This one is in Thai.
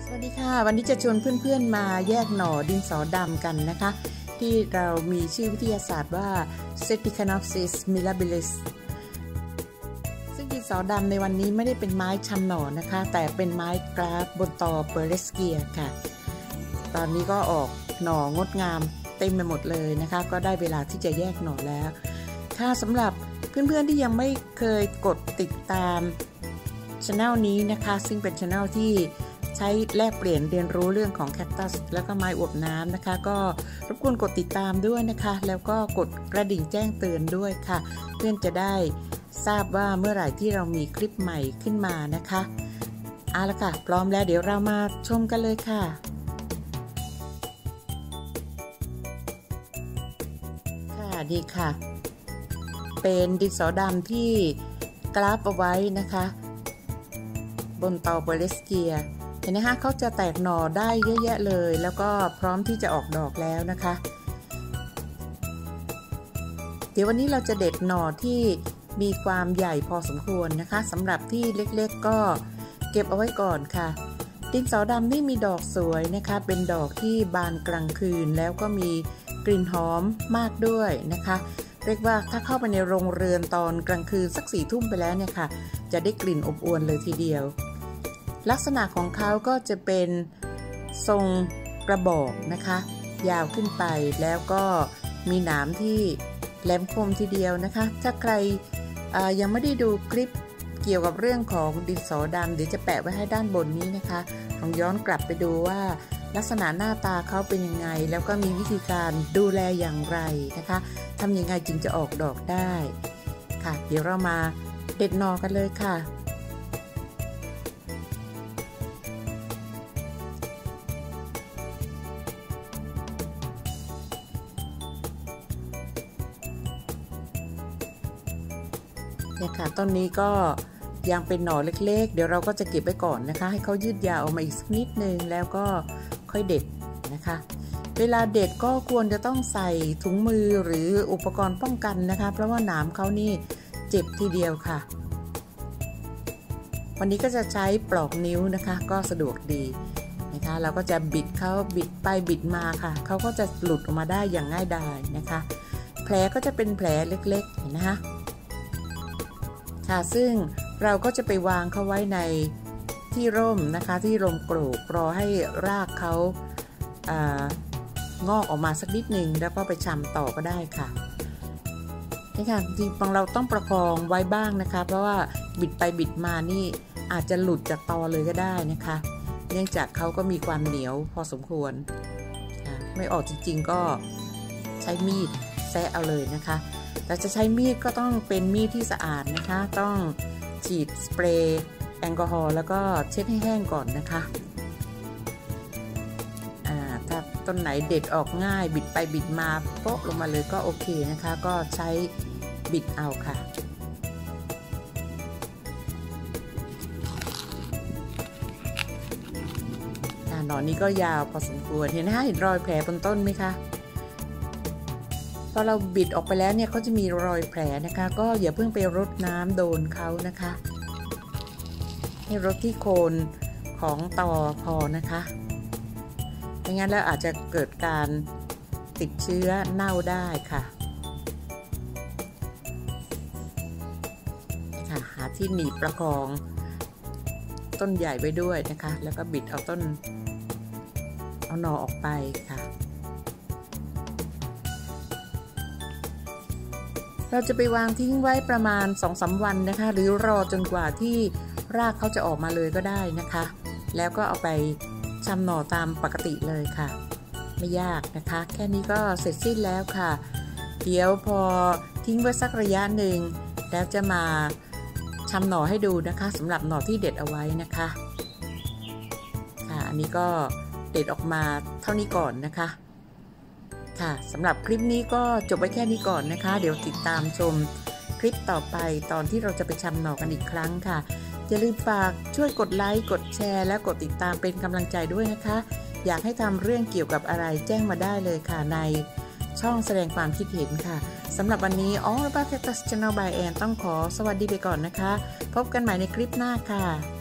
สวัสดีค่ะวันนี้จะชวนเพื่อนๆมาแยกหน่อดินสอดำกันนะคะที่เรามีชื่อวิทยาศาสตร์ว่า Stephanopsis mirabilis ซึ่งดินสอดำในวันนี้ไม่ได้เป็นไม้ชำหน่อนะคะแต่เป็นไม้กราฟบนตอเปอร์เรสเกียค่ะตอนนี้ก็ออกหน่องดงามเต็มไปหมดเลยนะคะก็ได้เวลาที่จะแยกหน่อแล้วค่ะสำหรับเพื่อนๆที่ยังไม่เคยกดติดตามchannel นี้นะคะซึ่งเป็นchannelที่ใช้แลกเปลี่ยนเรียนรู้เรื่องของแคคตัสแล้วก็ไม้อวบน้ำนะคะก็รบกวนกดติดตามด้วยนะคะแล้วก็กดกระดิ่งแจ้งเตือนด้วยค่ะเพื่อนจะได้ทราบว่าเมื่อไหร่ที่เรามีคลิปใหม่ขึ้นมานะคะเอาละค่ะพร้อมแล้วเดี๋ยวเรามาชมกันเลยค่ะค่ะดีค่ะเป็นดินสอดำที่กราฟเอาไว้นะคะบนเตาเปอร์เรสเกียเห็นไหมคะเขาจะแตกหน่อได้เยอะแยะเลยแล้วก็พร้อมที่จะออกดอกแล้วนะคะเดี๋ยววันนี้เราจะเด็ดหน่อที่มีความใหญ่พอสมควรนะคะสำหรับที่เล็กๆก็เก็บเอาไว้ก่อนค่ะดินสอดำนี่มีดอกสวยนะคะเป็นดอกที่บานกลางคืนแล้วก็มีกลิ่นหอมมากด้วยนะคะเรียกว่าถ้าเข้าไปในโรงเรือนตอนกลางคืนสัก4 ทุ่มไปแล้วเนี่ยค่ะจะได้กลิ่นอบอวลเลยทีเดียวลักษณะของเขาก็จะเป็นทรงกระบอกนะคะยาวขึ้นไปแล้วก็มีหนามที่แหลมคมทีเดียวนะคะถ้าใครยังไม่ได้ดูคลิปเกี่ยวกับเรื่องของดินสอดำเดี๋ยวจะแปะไว้ให้ด้านบนนี้นะคะลองย้อนกลับไปดูว่าลักษณะหน้าตาเขาเป็นยังไงแล้วก็มีวิธีการดูแลอย่างไรนะคะทำยังไงจึงจะออกดอกได้ค่ะเดี๋ยวเรามาเด็ดหน่อกันเลยค่ะเนี่ยค่ะต้นนี้ก็ยังเป็นหน่อเล็กๆเดี๋ยวเราก็จะเก็บไว้ก่อนนะคะให้เขายืดยาวออกมาอีกสักนิดนึงแล้วก็ค่อยเด็ดนะคะเวลาเด็ดก็ควรจะต้องใส่ถุงมือหรืออุปกรณ์ป้องกันนะคะเพราะว่าหนามเขานี่เจ็บทีเดียวค่ะวันนี้ก็จะใช้ปลอกนิ้วนะคะก็สะดวกดีนะคะเราก็จะบิดเขาบิดไปบิดมาค่ะเขาก็จะหลุดออกมาได้อย่างง่ายดายนะคะแผลก็จะเป็นแผลเล็กๆเห็นนะคะซึ่งเราก็จะไปวางเขาไว้ในที่ร่มนะคะที่ร่มโกรกรอให้รากเขางอกออกมาสักนิดหนึ่งแล้วก็ไปชำต่อก็ได้ค่ะนี่ค่ะจริงๆเราต้องประคองไว้บ้างนะคะเพราะว่าบิดไปบิดมานี่อาจจะหลุดจากตอเลยก็ได้นะคะเนื่องจากเขาก็มีความเหนียวพอสมควรไม่ออกจริงๆก็ใช้มีดแซะเอาเลยนะคะแต่จะใช้มีดก็ต้องเป็นมีดที่สะอาดนะคะต้องฉีดสเปรย์แอลกอฮอล์แล้วก็เช็ดให้แห้งก่อนนะคะถ้าต้นไหนเด็ดออกง่ายบิดไปบิดมาโป๊ะลงมาเลยก็โอเคนะคะก็ใช้บิดเอาค่ะหน่อนี้ก็ยาวพอสมควรเห็นไหมคะเห็นรอยแผลบนต้นไหมคะพอเราบิดออกไปแล้วเนี่ยเขาจะมีรอยแผลนะคะก็อย่าเพิ่งไปรดน้ำโดนเขานะคะให้รดที่โคนของตอพอนะคะไม่งั้นแล้วอาจจะเกิดการติดเชื้อเน่าได้ค่ะหาที่หนีบประคองต้นใหญ่ไว้ด้วยนะคะแล้วก็บิดเอาหน่อออกไปค่ะเราจะไปวางทิ้งไว้ประมาณ 2-3 วันนะคะหรือรอจนกว่าที่รากเขาจะออกมาเลยก็ได้นะคะแล้วก็เอาไปชำหน่อตามปกติเลยค่ะไม่ยากนะคะแค่นี้ก็เสร็จสิ้นแล้วค่ะเดี๋ยวพอทิ้งไว้สักระยะหนึ่งแล้วจะมาชำหน่อให้ดูนะคะสำหรับหน่อที่เด็ดเอาไว้นะคะค่ะอันนี้ก็เด็ดออกมาเท่านี้ก่อนนะคะค่ะสำหรับคลิปนี้ก็จบไว้แค่นี้ก่อนนะคะเดี๋ยวติดตามชมคลิปต่อไปตอนที่เราจะไปชำหน่อกันอีกครั้งค่ะอย่าลืมฝากช่วยกดไลค์กดแชร์และกดติดตามเป็นกำลังใจด้วยนะคะอยากให้ทำเรื่องเกี่ยวกับอะไรแจ้งมาได้เลยค่ะในช่องแสดงความคิดเห็นค่ะสำหรับวันนี้All About Cactus Channel by Annต้องขอสวัสดีไปก่อนนะคะพบกันใหม่ในคลิปหน้าค่ะ